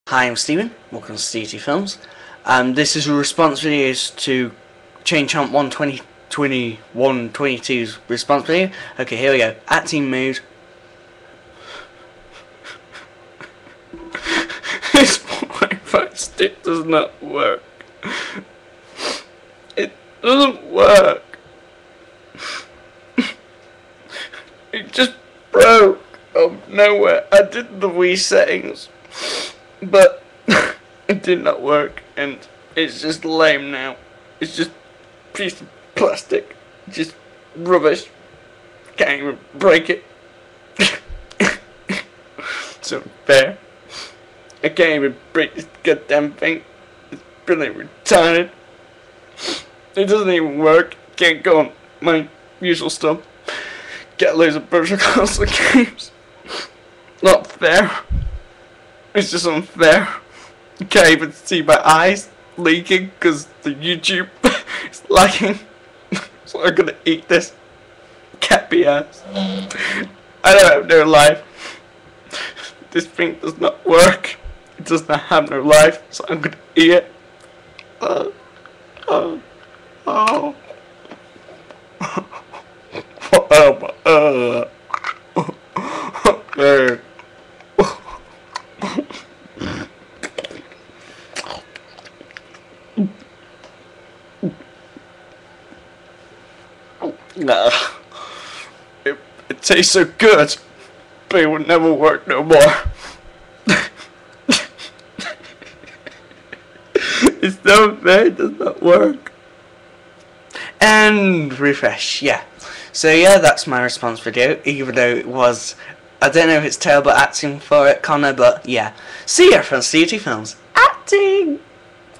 Hi, I'm Stephen. Welcome to CT Films. This is a response video to Chain Chomp 122's response video. Okay, here we go. Acting mood. This Wi-Fi stick does not work. It doesn't work. It just broke out of nowhere. I did the Wii settings, but it did not work, and it's just lame now. It's just a piece of plastic, just rubbish. Can't even break it. It's unfair. I can't even break this goddamn thing. It's really retarded. It doesn't even work. Can't go on my usual stuff. Get loads of virtual console games. Not fair. It's just unfair. You can't even see my eyes leaking because the YouTube is lagging. So I'm gonna eat this cappy ass. I don't have no life. This thing does not work. It does not have no life. So I'm gonna eat it. It tastes so good, but it would never work no more. It's so bad, it does not work. And refresh, yeah. So yeah, that's my response video, even though it was, I don't know if it's terrible acting for it, Connor, but yeah. See ya from CT Films. Acting!